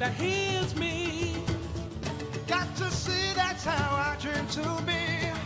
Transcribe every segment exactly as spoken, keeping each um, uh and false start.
that heals me. Got to see, that's how I dream to be.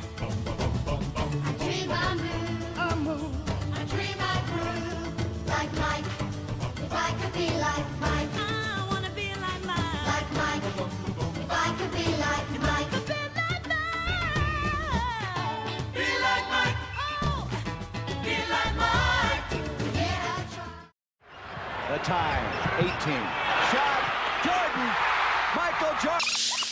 I dream I move, I move, I dream I groove, like Mike. If I could be like Mike, I wanna be like Mike. like Mike. If I could be like Mike, Be like Mike. be like Mike, Oh, be like Mike. yeah, I try. The time, eighteen. Shot, Jordan, Michael Jordan.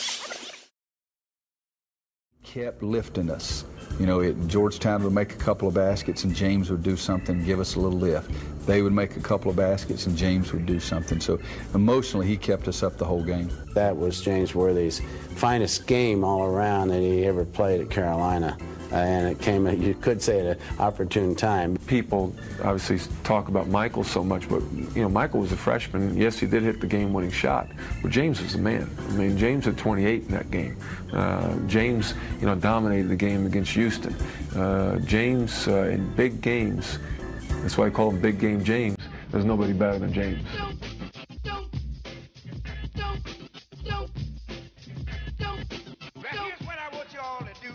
Kept lifting us. You know, it, Georgetown would make a couple of baskets and James would do something, give us a little lift. They would make a couple of baskets and James would do something. So emotionally, he kept us up the whole game. That was James Worthy's finest game all around that he ever played at Carolina. Uh, and it came, at, you could say, at an opportune time. People obviously talk about Michael so much, but, you know, Michael was a freshman. Yes, he did hit the game-winning shot, but James was the man. I mean, James had twenty-eight in that game. Uh, James, you know, dominated the game against Houston. Uh, James, uh, in big games, that's why I call him Big Game James. There's nobody better than James. Here's what I want you all to do.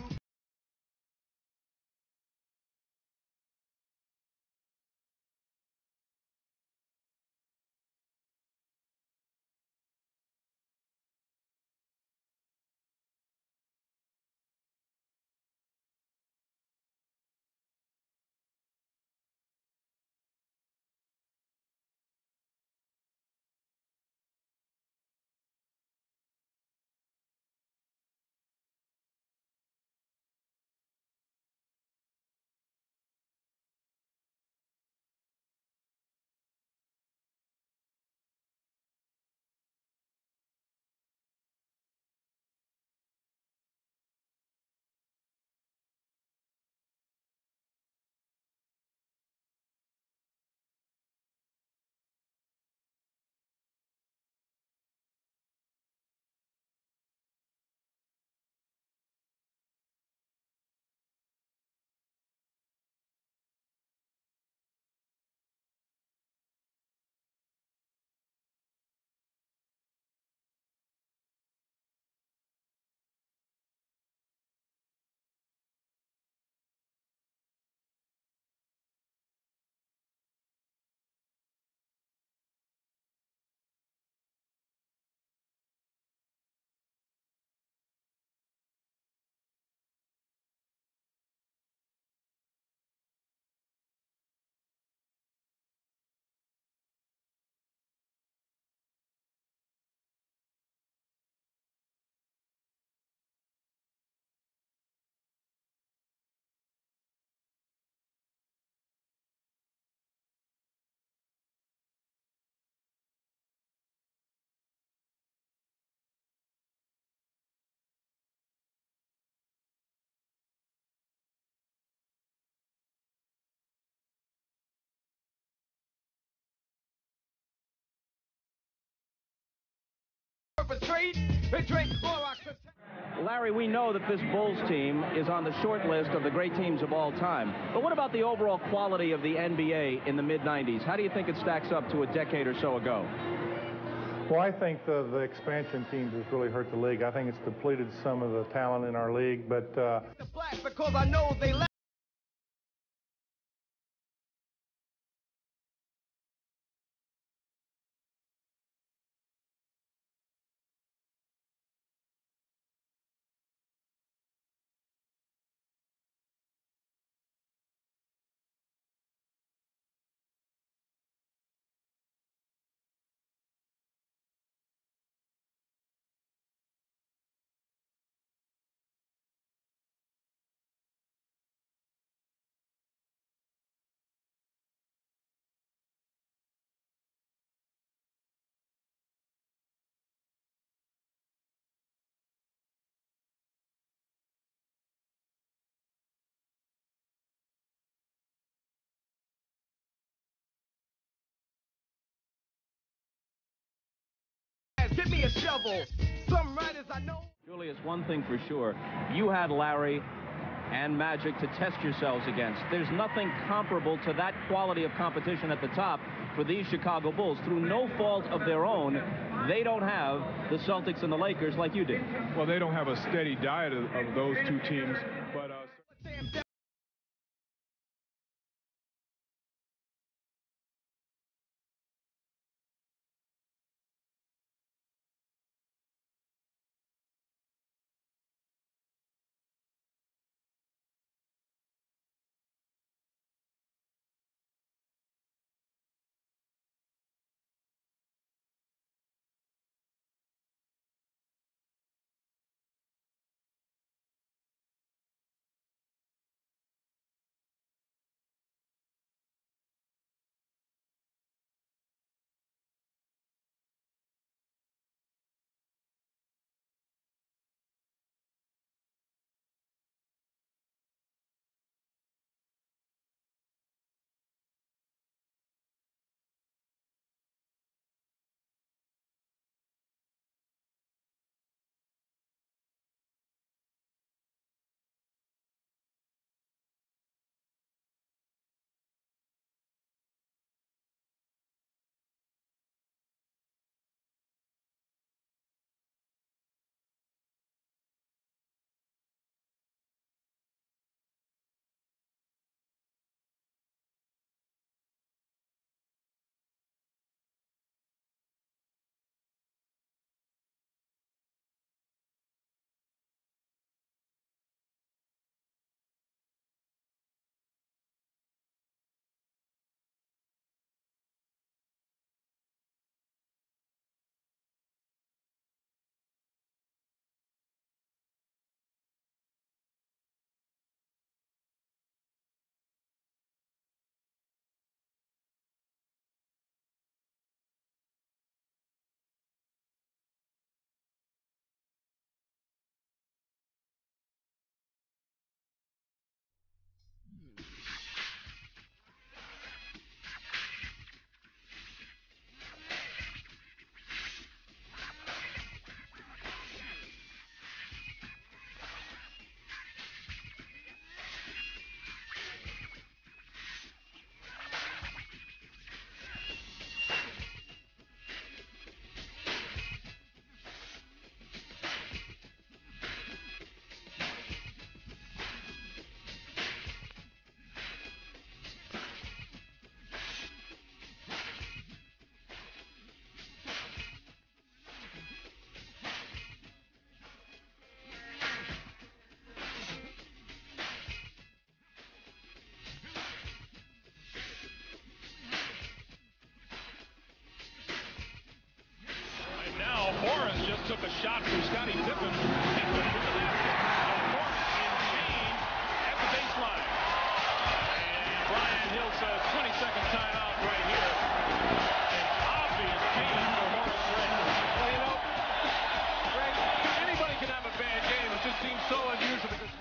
Larry, we know that this Bulls team is on the short list of the great teams of all time. But what about the overall quality of the N B A in the mid nineties? How do you think it stacks up to a decade or so ago? Well, I think the, the expansion teams has really hurt the league. I think it's depleted some of the talent in our league, but uh, Because I know they left. Give me a shovel. Some writers I know. Julius, one thing for sure, you had Larry and Magic to test yourselves against. There's nothing comparable to that quality of competition at the top for these Chicago Bulls. Through no fault of their own, they don't have the Celtics and the Lakers like you did. Well, they don't have a steady diet of, of those two teams, but uh took a shot from Scottie Pippen and put it in the basket. Now Morris in chain at the baseline. And Brian Hill says twenty second timeout right here. An obvious change for Horace Grant. Well, you know, Greg, anybody can have a bad game. It just seems so unusual because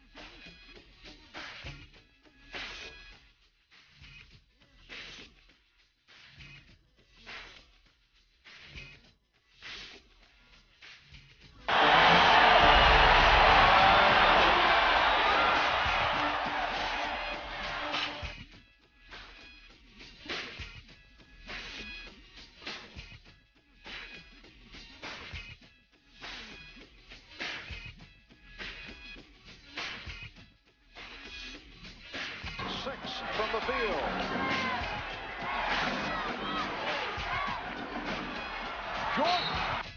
six from the field. Jordan.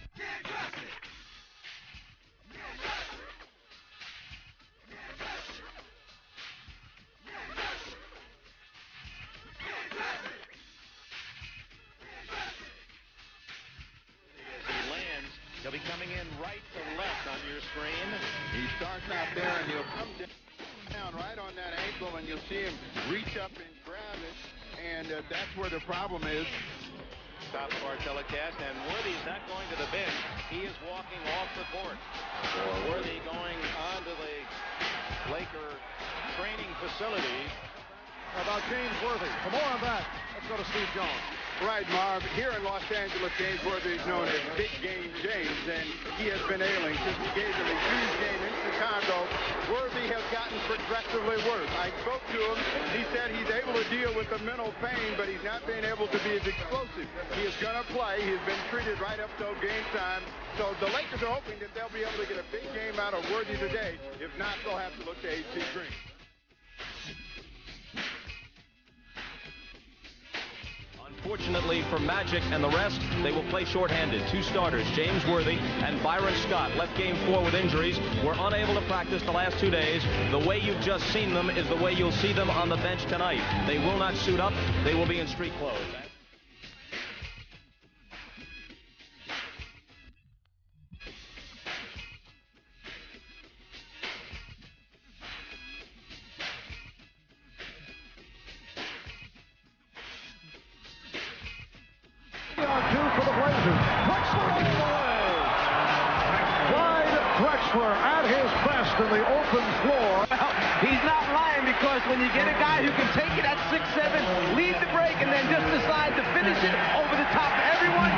he lands, he'll be coming in right to left on your screen. He starts out there and he'll come down right on that ankle and you'll see him reach up and grab it, and uh, that's where the problem is. Stop of our telecast, and Worthy's not going to the bench. He is walking off the court. Or Worthy going onto the Laker training facility. How about James Worthy? For more on that, let's go to Steve Jones. Right, Marv. Here in Los Angeles, James Worthy is known as Big Game James, and he has been ailing since we gave him a huge game in Chicago. Worthy has gotten progressively worse. I spoke to him. He said he's able to deal with the mental pain, but he's not being able to be as explosive. He is going to play. He's been treated right up till game time. So the Lakers are hoping that they'll be able to get a big game out of Worthy today. If not, they'll have to look to A C Green. Unfortunately for Magic and the rest, they will play shorthanded. Two starters, James Worthy and Byron Scott, left game four with injuries, were unable to practice the last two days. The way you've just seen them is the way you'll see them on the bench tonight. They will not suit up. They will be in street clothes. For the Blazers. Drexler all the way. Clyde Drexler at his best in the open floor. Well, he's not lying, because when you get a guy who can take it at six seven, lead the break, and then just decide to finish it over the top of everyone.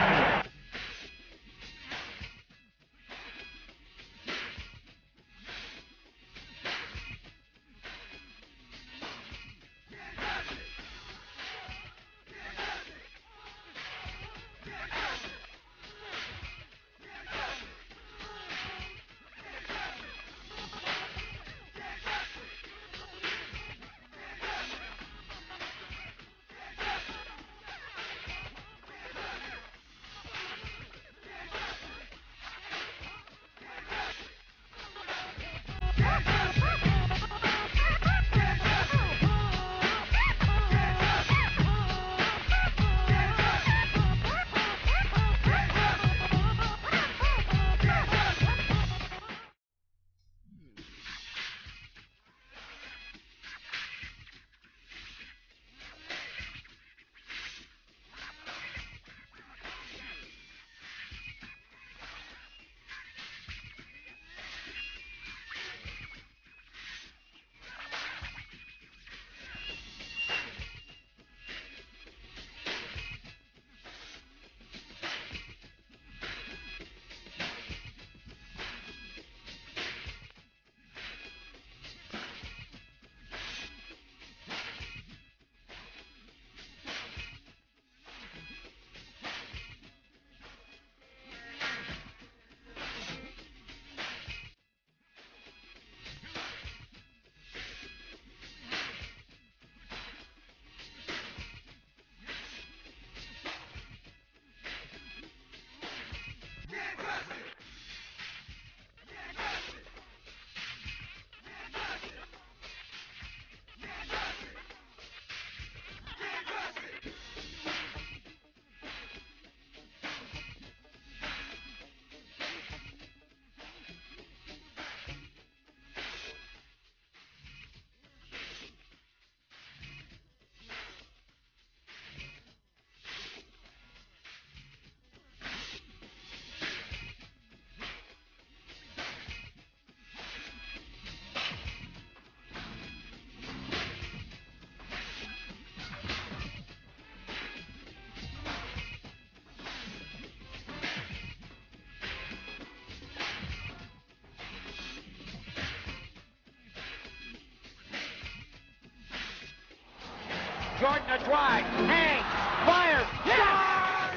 Jordan a drive, hang, fire, yeah!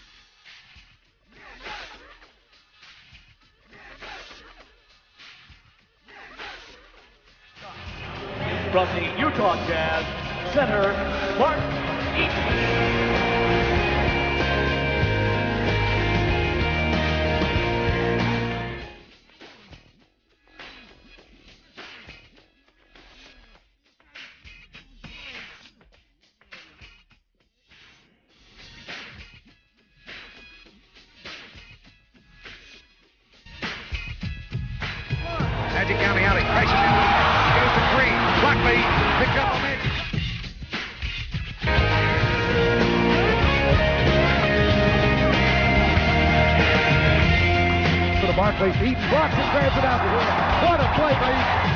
From the Utah Jazz, center Mark Eaton. Magic County Alley, crashes in. Goes to three. Blockley picked up on Magic. To the Barclays. Eaton blocks and grabs it out the hill. What a play by Eaton.